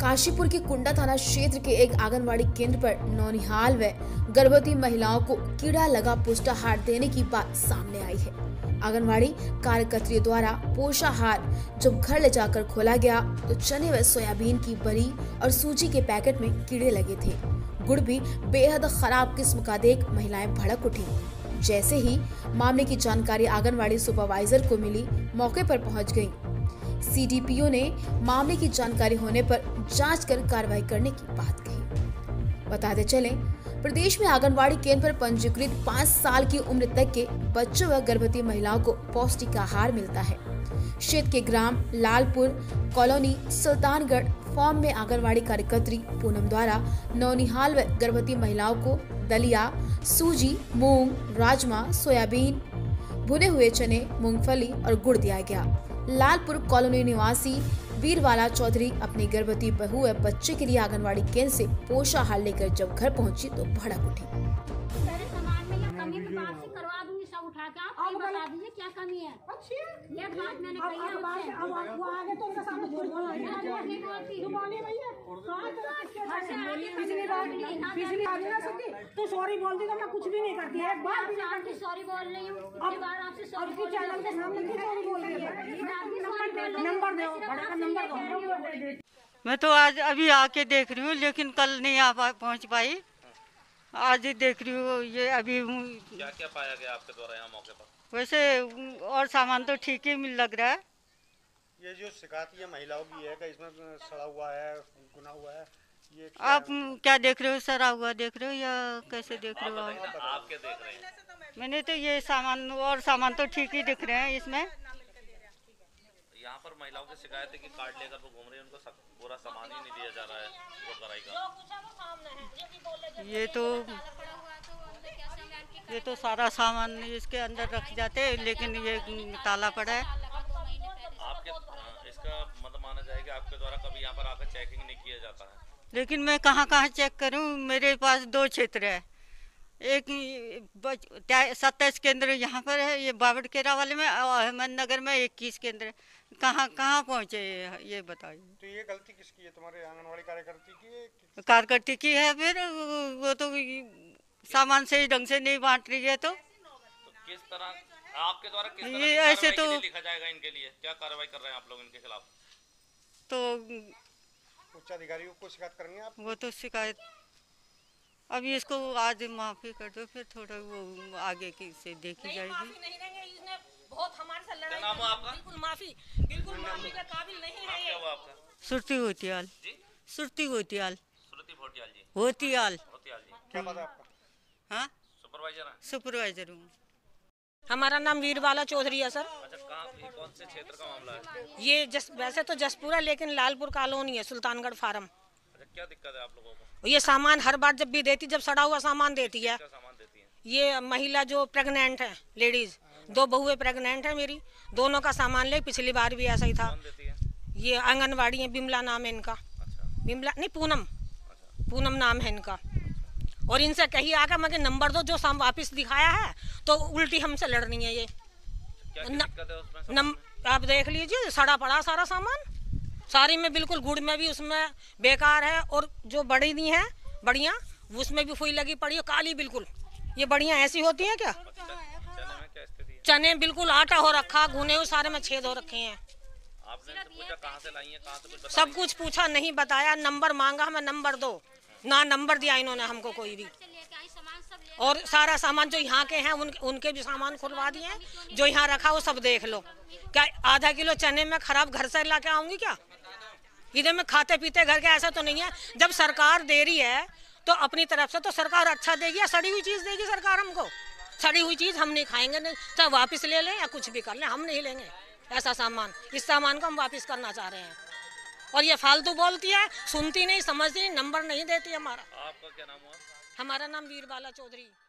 काशीपुर के कुंडा थाना क्षेत्र के एक आंगनवाड़ी केंद्र पर नौनिहाल व गर्भवती महिलाओं को कीड़ा लगा पोषाहार देने की बात सामने आई है। आंगनवाड़ी कार्यकर्त्रियों द्वारा पोषाहार जब घर ले जाकर खोला गया तो चने व सोयाबीन की बरी और सूजी के पैकेट में कीड़े लगे थे। गुड़ भी बेहद खराब किस्म का देख महिलाएं भड़क उठी। जैसे ही मामले की जानकारी आंगनवाड़ी सुपरवाइजर को मिली, मौके पर पहुंच गयी। सीडीपीओ ने मामले की जानकारी होने पर जांच कर कार्रवाई करने की बात कही। बताते चले, प्रदेश में आंगनवाड़ी केंद्र पर पंजीकृत 5 साल की उम्र तक के बच्चों व गर्भवती महिलाओं को पौष्टिक आहार मिलता है। क्षेत्र के ग्राम लालपुर कॉलोनी सुल्तानगढ़ फार्म में आंगनवाड़ी कार्यकर्त्री पूनम द्वारा नौनिहाल व गर्भवती महिलाओं को दलिया, सूजी, मूंग, राजमा, सोयाबीन, भुने हुए चने, मूंगफली और गुड़ दिया गया। लालपुर कॉलोनी निवासी वीरवाला चौधरी अपनी गर्भवती बहू व बच्चे के लिए आंगनवाड़ी केंद्र से पोषाहार लेकर जब घर पहुंची तो भड़क उठी। उठा के आप बता दीजिए क्या कमी है। ये बात मैंने कही है उससे। अब वो आगे तो उनका सामने झूठ बोलना है। जुबानी भैया पिछली बार ना सकती तो सॉरी बोल दी तो मैं कुछ भी नहीं करती है। एक बार भी नहीं सॉरी बोल रही हूँ। अब बार आपसे सॉरी बोल चैनल के सामने क्यों सॉरी बोल रही है। नंबर दो, बड़ा का नंबर दो। मैं तो आज अभी आके देख रही हूँ, लेकिन कल नहीं पहुँच पाई। आज ही देख रही हूँ। ये अभी क्या क्या पाया गया आपके द्वारा यहाँ मौके पर? वैसे और सामान तो ठीक ही लग रहा है। ये जो शिकायत ये महिलाओं की है कि इसमें सड़ा हुआ है, गुना हुआ है, ये आप क्या देख रहे हो? सड़ा हुआ देख रहे हो या कैसे देख रहे हो? आप क्या देख रहे हैं? मैंने तो ये सामान और सामान तो ठीक ही दिख रहे हैं इसमें। यहाँ पर महिलाओं की शिकायत है कि कार्ड लेकर वो घूम रही है, उनको पूरा सामान ही नहीं दिया जा रहा है रोजगार का। ये तो सारा सामान इसके अंदर रख जाते हैं, लेकिन ये ताला पड़ा है। आपके इसका मतलब माना जाएगा आपके द्वारा कभी यहाँ पर आकर चेकिंग नहीं किया जाता है? लेकिन मैं कहाँ चेक करूँ? मेरे पास 2 क्षेत्र है। एक 27 केंद्र यहाँ पर है, ये बावड़केरा वाले में, और अहमदनगर में 21 केंद्र। कहाँ पहुँचे ये बताइए। तो ये गलती किसकी है? तुम्हारे आंगनवाड़ी कार्यकर्ती की है? कार्यकर्ती की है। फिर वो तो सामान सही ढंग से नहीं बांट रही है। तो किस तरह आपके द्वारा किस तरह ये ऐसे तो लिखा जाएगा इनके लिए? क्या कार्रवाई कर रहे हैं आप लोग इनके खिलाफ? तो उच्च अधिकारियों को शिकायत करेंगे आप? वो तो शिकायत अभी इसको आज माफी कर दो, फिर थोड़ा वो आगे की से देखी जाएगी। माफी नहीं देंगे, इसने बहुत हमारे से लड़ाई। क्या नाम है आपका? बिल्कुल माफी के काबिल नहीं है ये। क्या हुआ आपका? सुरती होतियाल जी। सुरती भोटियाल जी। होतियाल जी। क्या पता आपका? हाँ, सुपरवाइजर हूँ। हमारा नाम वीरवाला चौधरी है सर। अच्छा, कौन से क्षेत्र का मामला है ये? वैसे तो जसपुरा, लेकिन लालपुर कॉलोनी है, सुल्तानगढ़ फार्म। अच्छा, क्या दिक्कत है आप लोगों को? ये सामान हर बार जब भी देती, जब सड़ा हुआ सामान देती है। क्या सामान देती है? ये महिला जो प्रेग्नेंट है, लेडीज, 2 बहुएं प्रेग्नेंट है मेरी, दोनों का सामान ले। पिछली बार भी ऐसा ही था। ये आंगनवाड़ी है, बिमला नाम है इनका। अच्छा। बिमला नहीं, पूनम। अच्छा। पूनम नाम है इनका। और इनसे कही आकर मगर नंबर दो, जो साम वापस दिखाया है तो उल्टी हमसे लड़नी है ये। क्या दिक्कत है उसमें? आप देख लीजिए, सड़ा पड़ा सारा सामान, सारी में बिल्कुल। गुड़ में भी उसमें बेकार है, और जो बड़ी नहीं है बढ़िया, उसमें भी फुई लगी पड़ी है, काली बिल्कुल। ये बढ़िया ऐसी होती है क्या? चने में क्या स्थिति है? चने बिल्कुल आटा हो रखा, गुने हुए, सारे में छेद हो रखे हैं। आपने पूछा कहाँ से लाई है, कहाँ से कुछ सब कुछ पूछा, नहीं बताया। नंबर मांगा, हमें नंबर दो ना, नंबर दिया इन्होंने हमको कोई भी। और सारा सामान जो यहाँ के हैं उनके भी सामान खुलवा दिए हैं। जो यहाँ रखा वो सब देख लो। क्या आधा किलो चने में खराब घर से ला के आऊंगी क्या? इधर में खाते पीते घर के, ऐसा तो नहीं है। जब सरकार दे रही है तो अपनी तरफ से तो सरकार अच्छा देगी, या सड़ी हुई चीज देगी सरकार हमको? सड़ी हुई चीज हम नहीं खाएंगे, नहीं चाहे वापस ले लें या कुछ भी कर लें, हम नहीं लेंगे ऐसा सामान। इस सामान को हम वापस करना चाह रहे हैं। और ये फालतू बोलती है, सुनती नहीं, समझती नहीं, नंबर नहीं देती हमारा। आपका क्या नाम हुआ? हमारा नाम वीरबाला चौधरी।